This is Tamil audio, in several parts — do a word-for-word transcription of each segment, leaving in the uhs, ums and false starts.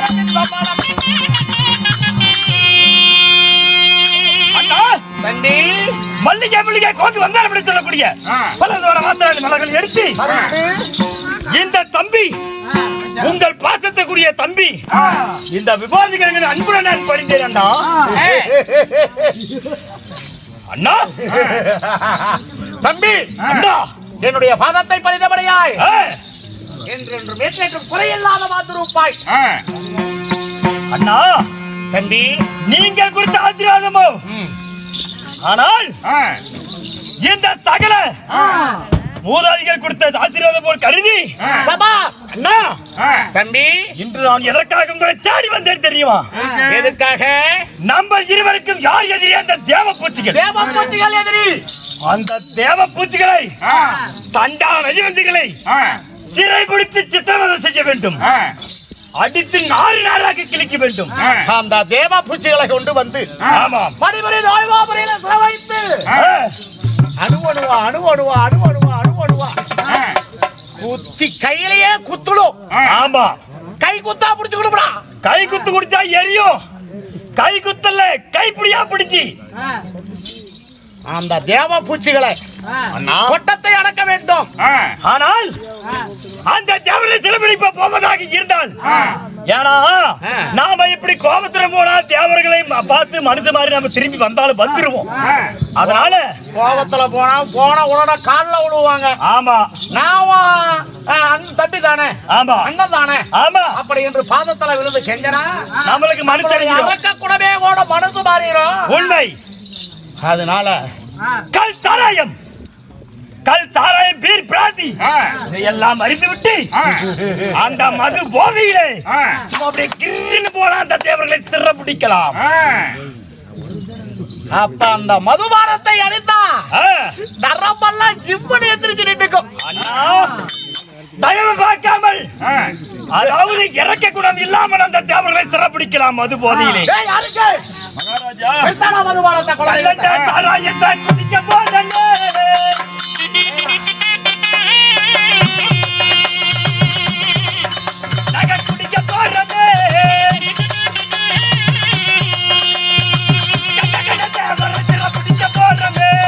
மல்லிகை மல்லிகை கோந்து வந்தால் அப்படி சொல்லக்கூடிய பலதோட மாத்திரை மலர்கள் எடுத்து இந்த தம்பி உங்கள் பாசத்துக்குரிய தம்பி இந்த விவாதிகள் அன்புடன் நான் படித்தேன் அண்ணா. அண்ணா தம்பி அண்ணா என்னுடைய பாதத்தை பறித்தபடியாய் என்றென்றும் ஏற்றேற்றும் குறையில்லாத மாத்திருப்பாய். அண்ணா தம்பி நீங்கள் கொடுத்த ஆசீர்வாதமோ ஆனால் இந்த சகல மூதாதிகள் கொடுத்த ஆசீர்வாதம் போல் கருதி சபா அண்ணா தம்பி இன்று நான் எதற்காக உங்களை தேடி வந்தேன் தெரியுமா? எதற்காக? நம்ம இருவருக்கும் யார் எதிரி? அந்த தேவ பூச்சிகள். தேவ பூச்சிகள் எதிரி. அந்த தேவ பூச்சிகளை சண்டான நெஜவந்திகளை சிறைபிடித்து சித்திரவதை செய்ய வேண்டும், அடித்து நாறு நாளாக கிழிக்க வேண்டும். அந்த தேவ பூச்சிகளை கொண்டு வந்து மணிமணி நோய்வாபுரையில சிறவைத்து அணுவணுவா அணுவணுவா அணுவணுவா அணுவணுவா குத்தி கையிலேயே குத்துடும். ஆமா, கை குத்தா பிடிச்சு கொடுப்பா. கை குத்து குடிச்சா எரியும், கை குத்தல கைப்பிடியா பிடிச்சி அந்த தேவ பூச்சிகளை கொட்டத்தை அடக்க வேண்டும். ஆனால் அந்த தேவரை சிலபிடிப்ப போவதாக இருந்தால், ஏன்னா நாம இப்படி கோபத்துல போனா தேவர்களை பார்த்து மனுஷ மாதிரி நம்ம திரும்பி வந்தாலும் வந்துருவோம். அதனால கோபத்துல போனா போன உடனே காலில் விடுவாங்க. ஆமா, நான் தம்பி தானே, ஆமா அண்ணன் தானே, ஆமா அப்படி என்று பாதத்துல விழுந்து செஞ்சனா நம்மளுக்கு மனுஷன் இறக்க கூடவே கூட மனசு மாறிடும். உண்மை. அதனால கல் சாராயம் கல் சாராயம் பீர் பிராந்தி இதையெல்லாம் அறிந்து விட்டு அந்த மது போதையிலே அப்படியே கிரின்னு போனா அந்த தேவர்களை சிற பிடிக்கலாம். அப்ப அந்த மதுபானத்தை அடித்தா நரம்பெல்லாம் ஜிம்மனு எந்திரிச்சு நின்றுக்கும். தயவு பார்க்காமல், அதாவது இறக்க குணம் இல்லாமல் அந்த தேவர்களை சிறப்பிடிக்கலாம் மது போதையிலே. மதுபானத்தை குடிக்க போறேன் குடிக்க போறேன் சிறப்பிடிக்க போறேன்.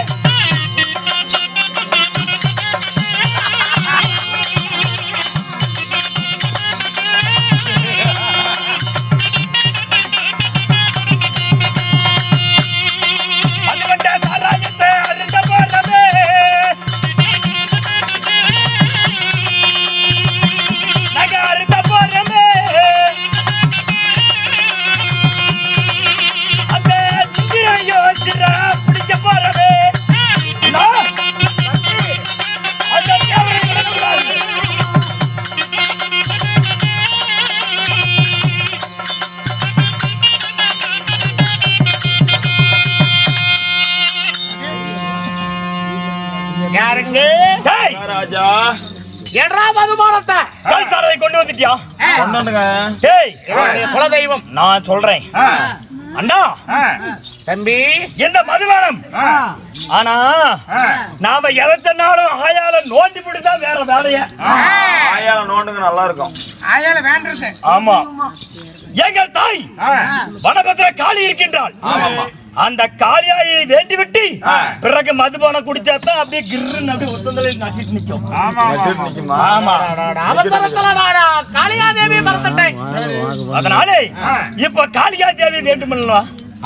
கொண்டு வந்துட்டியா? குலதெய்வம் நான் சொல்றேன் அண்ணா தம்பி, இந்த மதுபானம் ஆனா நாம எதனாலும் ஆயால நோண்டி பிடிதான் வேற வேலைய. ஆயால நோண்டுங்க நல்லா இருக்கும். ஆயால வேண்டது. ஆமா, எங்கள் தாய் வனபத்திர காளி இருக்கின்றாள். அந்த காளியாயை வேண்டிவிட்டு பிறகு மதுபானம் குடிச்சாதான் அப்படியே கிருன்னு அப்படியே உத்தந்தலை நட்டிட்டு நிக்கும். காளியா தேவி மறந்துட்டேன். அதனால இப்ப காளியா தேவி வேண்டுமல்லவா?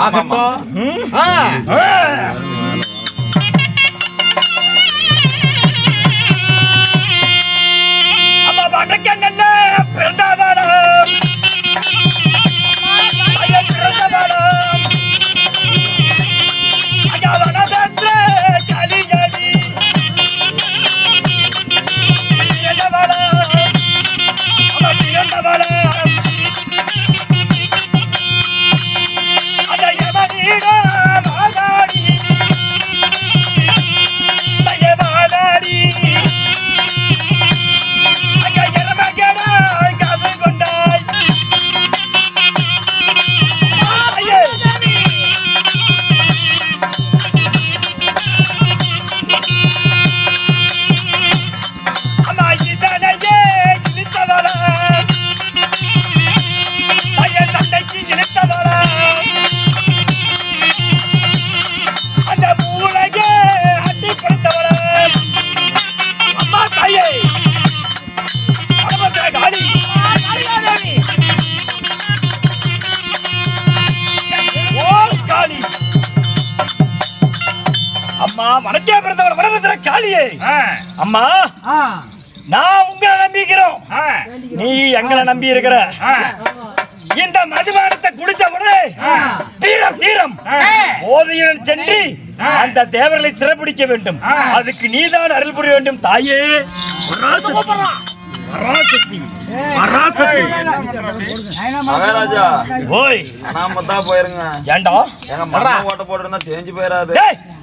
அம்மா வணக்க நல்ல பிறந்தவாடம் கொண்டாய் காளியே அம்மா நான் உங்களை நம்பிக்கிறோம் நீ எங்களை நம்பி இருக்கிற இந்த மதுபானத்தை குடிச்ச உடனே தீரம் தீரம் போதையுடன் சென்று அந்த தேவர்களை சிறப்பிடிக்க வேண்டும் அதுக்கு நீதான் அருள் புரிய வேண்டும் தாயே மகாராஜா ஓய் நாம தான் போயிருங்க ஏண்டா எங்க மரண ஓட்ட போட்டுருந்தா தேஞ்சு போயிடாது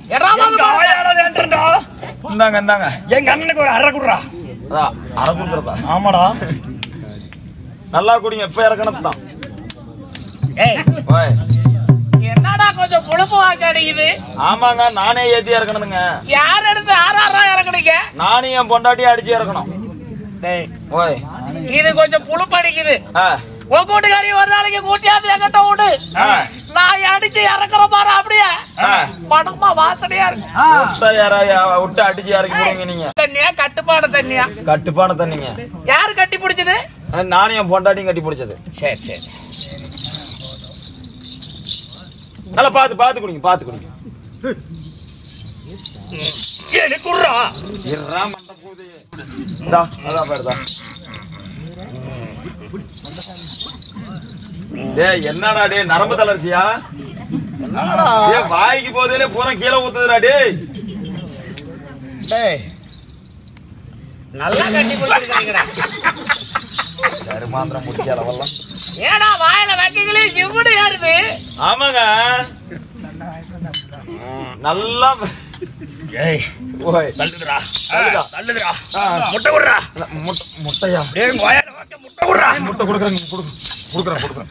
இந்தாங்க இந்தாங்க எங்க அண்ணனுக்கு ஒரு அரை குடுறா அரை குடுறதா ஆமாடா நல்லா குடிங்க எப்ப இறக்கணும் தான் என்னடா கொஞ்சம் புழுப்பு வாக்கடிக்குது ஆமாங்க நானே ஏத்தி இறக்கணுங்க யார் எடுத்து ஆறாரா இறக்குறீங்க நானும் என் பொண்டாட்டி அடிச்சு இறக்கணும் இது கொஞ்சம் புழுப்பு அடிக்குது உன் கூட்டுக்காரி ஒரு நாளைக்கு கூட்டியாவது என்கிட்ட விடு நான் அடிச்சு இறக்குற பாரு அப்படியே பணமா வாசனையா இருக்கு விட்டு அடிச்சு இறக்கி போடுங்க நீங்க தண்ணியா கட்டுப்பாடு தண்ணியா கட்டுப்பான தண்ணிங்க யாரு கட்டி பிடிச்சது நானும் என் பொண்டாட்டியும் கட்டி பிடிச்சது சரி சரி நல்லா பாத்து பாத்து குடிங்க பாத்து குடிங்க என்னடா டே நரம்பு தளர்ச்சியா வாய்க்கு போதே பூரா கீழே ஊத்துதுடா டே நல்லா கட்டி பிடிச்சிருக்கீங்கடா கருமாந்திரம் முடிச்ச அளவெல்லாம் ஏடா வாயில வைக்கங்களே சிவுடு ஏறுது ஆமாங்க நல்லா ஏய் ஓய் தள்ளுதுடா தள்ளுடா தள்ளுதுடா முட்டை குடுறா முட்டையா டேய் கோயால வாக்க முட்டை குடுறா முட்டை குடுக்குறேன் குடுக்கு குடுக்குறேன் குடுக்குறேன்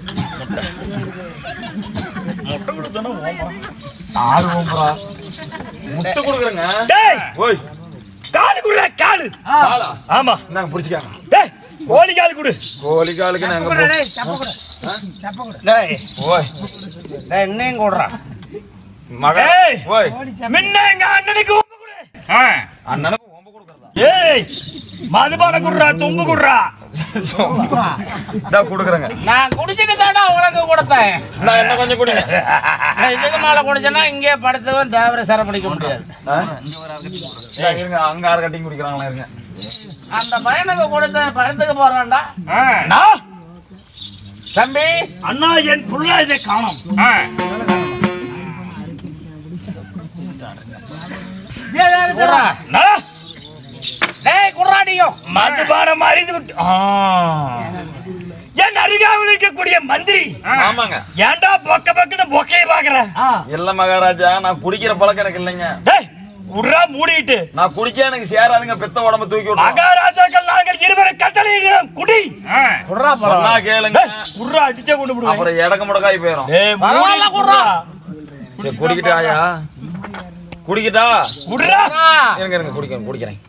முட்டை குடுத்தனா ஓம்பா ஆறு ஓம்பா முட்டை குடுக்குறேங்க டேய் ஓய் கால் குடுறா கால் காலா ஆமா நாங்க புடிச்சிக்காங்க டேய் கோழி கால் குடு கோழி காலுக்கு நாங்க டேய் தப்பு குடு தப்பு குடு டேய் ஓய் டேய் என்னங்க குடுறா மகா ஓய் மின்ன எங்க அண்ணனுக்கு ஓம்ப குடு அண்ணனுக்கு ஓம்ப குடுக்குறதா ஏய் மதுபான குடுறா தொம்பு குடுறா டா குடுக்குறேங்க நான் குடிச்சிட்டு தாடா உனக்கு கொடுத்தேன் நான் என்ன கொஞ்சம் குடிங்க நான் இதுக்கு மேல குடிச்சேன்னா இங்கே படுத்துவன் தேவரை சர பிடிக்க முடியாது இருங்க அங்க ஆறு கட்டிங் குடிக்கிறாங்களா இருங்க அந்த பையனுக்கு கொடுத்த படத்துக்கு போறான்டா நான் தம்பி அண்ணா என் புள்ள இதை காணோம் குர்ரா நான் டேய் குர்ராடியோ மதுபானம் அறிந்து விட்டு என் அருகாவில் இருக்கக்கூடிய மந்திரி ஆமாங்க ஏன்டா பொக்க பக்கன்னு பொக்கையை பாக்குற இல்ல மகாராஜா நான் குடிக்கிற பழக்கம் எனக்கு இல்லைங்க டேய் உர்ரா மூடிட்டு நான் குடிக்க எனக்கு சேராதுங்க பெத்த உடம்ப தூக்கி விடுறேன் மகாராஜாக்கள் நாங்கள் இருவரும் கட்டளையிடும் குடி குர்ரா சொன்னா கேளுங்க உர்ரா அடிச்சே கொண்டு விடுவேன் அப்புறம் எடக்க முடக்காய் போயிடும் டேய் பரவாயில்ல குர்ரா சரி குடிக்கிட்டாயா குடிக்கிட்டா குடுறா இருங்க இருங்க குடிக்கிறேன் குடிக்கிறேன்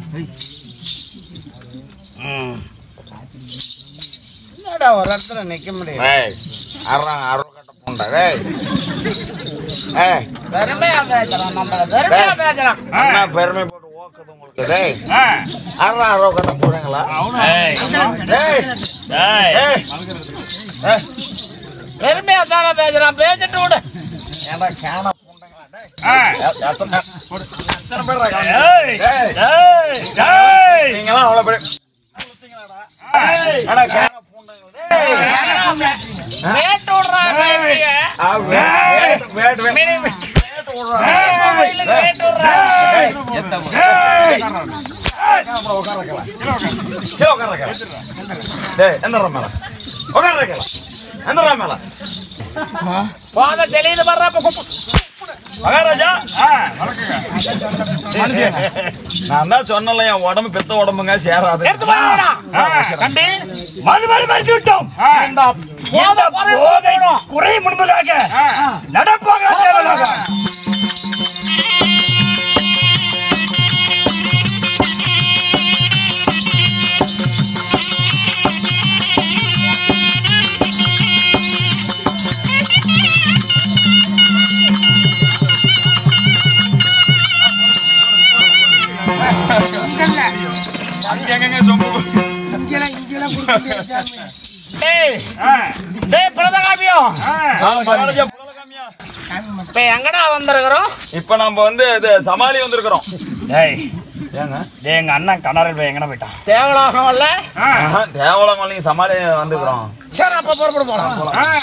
என்னடா ஒரு இடத்துல நிக்க முடியும் ஏய் அறா அறோ கட்ட போண்டா ஏய் ஏய் பெருமையா பேசுறான் நம்மள பெருமையா பேசுறான் அண்ணா பெருமை போட்டு ஓக்குது உங்களுக்கு டேய் அறா அறோ கட்ட போடுங்களா ஏய் டேய் டேய் ஏய் ஏய் பெருமையா தானே பேசுறான் பேசிட்டு விடு ஏண்டா காண போண்டங்களா டேய் எத்தனை எத்தனை பேர் இருக்காங்க ஏய் டேய் ஏய் ஏய் நீங்கலாம் அவ்வளவு பேர் ஏய் அட காண போண்டங்களா டேய் பேட்டு விடுறான் பேட்டிய ஆ வேட் வேட் வேட் வேட் விடுறா பேட்டு விடுறான் ஏய் எத்தனை ஏய் அப்புறம் உட்கார வைக்கலாம் கீழ உட்கார வைக்கலாம் டேய் எந்தற மேல உட்கார வைக்கலாம் எந்தற மேல போத தெளிது வர்றப்ப மகாராஜா நான் தான் சொன்னல என் உடம்பு பெத்த உடம்புங்க சேராது எடுத்து போடா கண்டி மதுபானம் மறைத்து விட்டோம் இந்த போத போதை குறைய முன்பதாக நடப்பாக தேவலாக எங்கங்க சொம்பு டேய் டேய் பிரதகாமியம் மகாராஜா புலகாமியா இப்ப எங்கடா வந்திருக்கிறோம் இப்ப நம்ம வந்து இது சமாளி வந்திருக்கிறோம் டேய் ஏங்க டேய் எங்க அண்ணன் கனரல் போய் எங்கன போயிட்டான் தேவலாகம் இல்ல தேவலாம் மல்லிங்க சமாளி வந்துக்கிறோம் சரி அப்ப புறப்பட போறோம்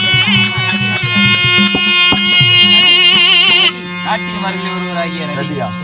நாட்டிய மரபில் ஒருவராகிய ரெடியா